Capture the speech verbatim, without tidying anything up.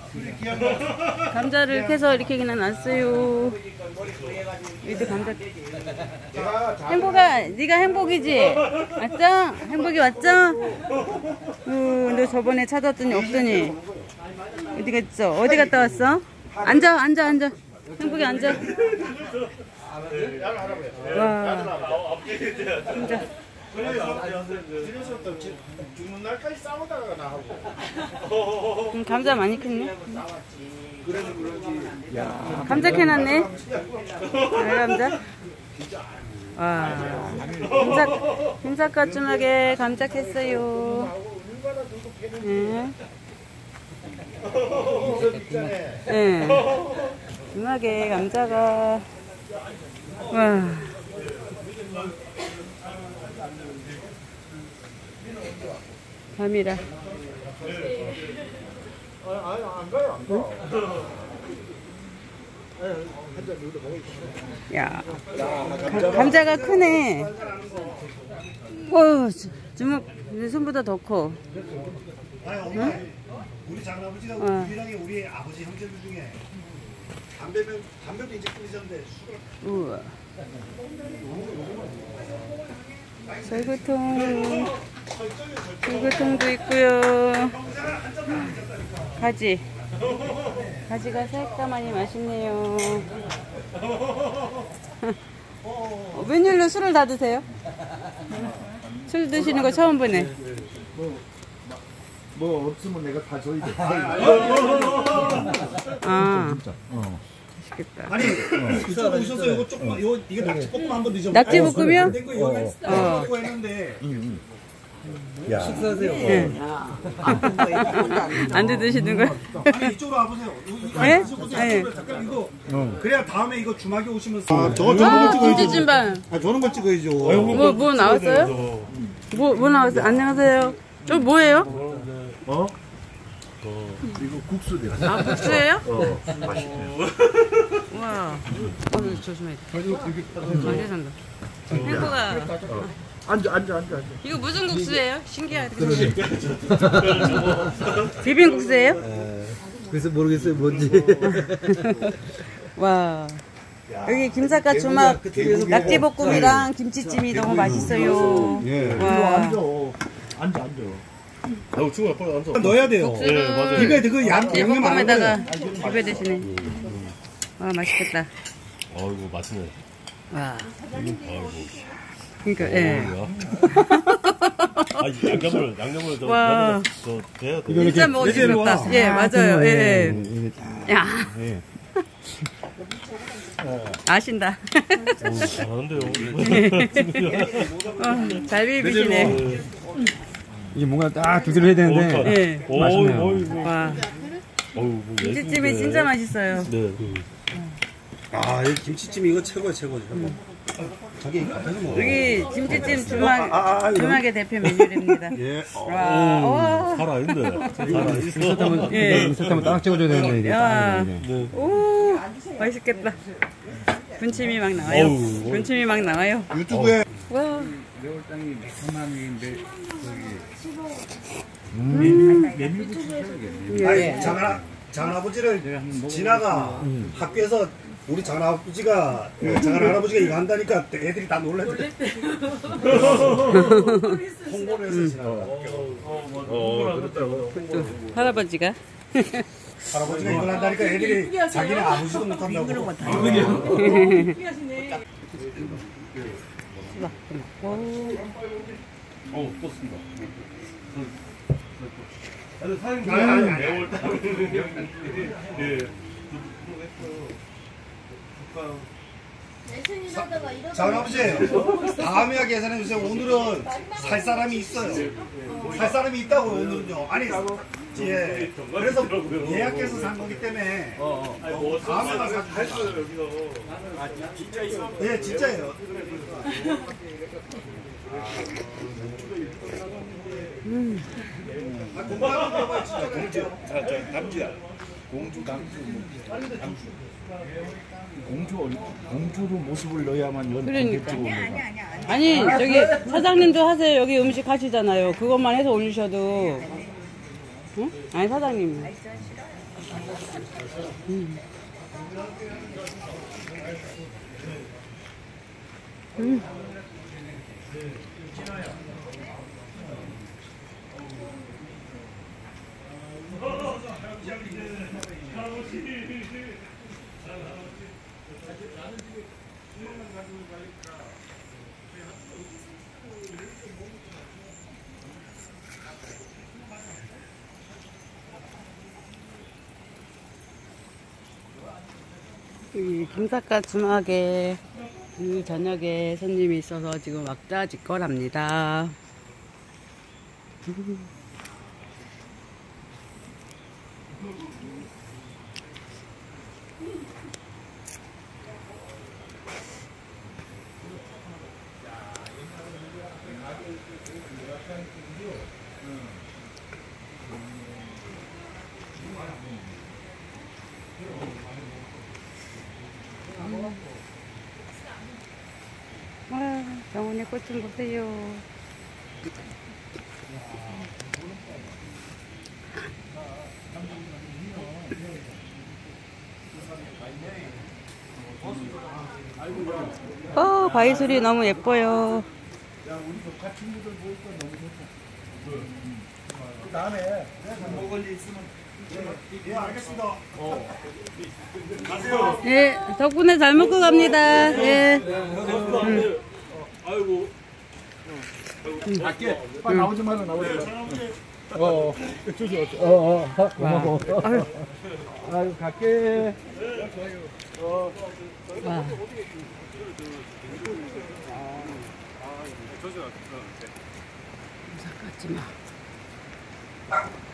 감자를 캐서 이렇게 그냥 놨어요. 이제 감자. 행복아, 네가 행복이지? 맞죠? 행복이 왔죠? 어, 너 저번에 찾았더니 없더니 어디 갔어? 어디 갔다 왔어? 앉아, 앉아, 앉아. 행복이 앉아. 와, 진짜. 죽는 날까지 싸우다가 나하고. 음, 감자 많이 컸네. 야, 감자 캐놨네. 아, 감자. 와, 감자, 감자 까쯤하게 감자 캤어요. 네. 네. 중하게 감자가. 와. 밤이라. 아니 안 가요 안 가. 야, 가, 감자가 크네. 어, 주먹 내 손보다 더 커. 아니 엄마, 응? 우리 장아버지가 어. 유일하게 우리 아버지 형제들 중에 담배면 담배도 이제 끊으셨는데 술을. 우와. 설구통, 설구통도 있고요. 가지, 가지가 새까마니 맛있네요. 어, 웬일로 술을 다 드세요? 술 드시는 거 처음 보네. 뭐, 뭐 없으면 내가 다 줘야 돼. 아, 어. 맛있겠다. 아니, 이거 오셔서 이거 조금, 이거 이게 낙지볶음 한번 드셔. 낙지볶음이요? 어. 어. 어. 했는데. 야. 식사하세요. 네. 안 드시는 거야? 아니 이쪽으로 와보세요. 네? 네. 잠깐 이거. 어. 그래야 다음에 이거 주막에 오시면서. 아, 저 저런 거 찍어야죠. 김치찜반. 아, 저런 거 찍어야죠. 뭐, 뭐 나왔어요? 뭐, 뭐 나왔어요? 안녕하세요. 저 뭐예요? 어? 어, 이거 국수돼요. 아, 국수예요? 어, 맛있네요. 와. 어, 조심해. 많이 산다. 행복아. 어. 앉아, 앉아, 앉아, 앉아. 이거 무슨 국수예요? 신기하다. 비빔국수예요? 에, 그래서 모르겠어요, 뭔지. 와. 여기 김삿갓 주막 낙지볶음이랑 김치찜이 너무 맛있어요. 예. 와. 앉아. 앉아, 앉아. 아유, 친구야, 빨리 앉아. 넣어야 돼요. 국수를 예, 맞아요. 입에 그 양, 양념 안 낙지볶음에다가 넣어요. 입에 드시네. 와, 맛있겠다. 아이고, 맛있네. 와. 아이고. 그러니까, 예. 아, 양념을, 양념을 저, 와. 저, 돼야 돼. 진짜 먹고 싶다. 예, 맞아요. 예, 예. 야. 아신다. 오, 잘하는데요. 어, 잘 비비시네. 이게 뭔가 딱 두드려 해야 되는데. 예. 오, 맛있네요. 어이, 뭐. 와. 어우, 뭐 김치찜이 진짜 맛있어요. 네. 아, 이 김치찜 이거 최고야, 최고죠. 저기 앞에서 먹어. 여기 김치찜 주막, 아, 아, 주막의 대표 메뉴입니다. 예. 와, 와. 살아있네. 살아있어. 예. 인스타면 딱 찍어줘야 되는데, 이게. 야. 네. 오, 맛있겠다. 군침이 막 나와요. 어우, 군침이 막 나와요. 유튜브에 와. 매월당이 매콤한 매, 예. 아니, 장아, 장아버지를 지나가 학교에서 우리 장아버지가 장아 할아버지가 이거 한다니까 애들이 다 놀랐대. 홍보를 해서 지나가. 어, 그렇다고. 또 할아버지가. 할아버지가 이걸 한다니까 애들이 자기네 아버지도 못한다고. 어, 떴습니다. 아니, 사장님, 매월 따로. 예. 장아버지 다음에 하게 계산해 주세요. 오늘은 살 사람이 있어요. 살 사람이 있다고 오늘은요. 아니 예. 그래서 예약해서 산 거기 때문에 어, 다음에 가서 사주세요. 여기서. 진짜 있어? 예, 진짜예요. 음. 아, 공부하는 거 봐요, 진짜 공주. 자, 저, 남주야. 공주, 남주, 남주. 공주, 공주로 모습을 넣어야만 연 그러니까. 아니, 저기 사장님도 하세요. 여기 음식 하시잖아요. 그것만 해서 올리셔도. 응? 아니, 사장님. 음. 음. 이 김삿갓 주막에 이 저녁에 손님이 있어서 지금 왁자지껄합니다. 와, 병원에 꽃 좀 보세요. 어, 바위소리 너무 예뻐요. 그 다음에 먹을 일 있으면 예, 알겠습니다. 가세요. 예, 덕분에 잘 먹고 갑니다. 예. 음. 아이고. 갈게. 빨리 나오지 마라, 나오지 마라. 어, 조심, 어, 어, 고마워. 아유, 아유, 갈게. 와. 조심. 무삭 같지 마.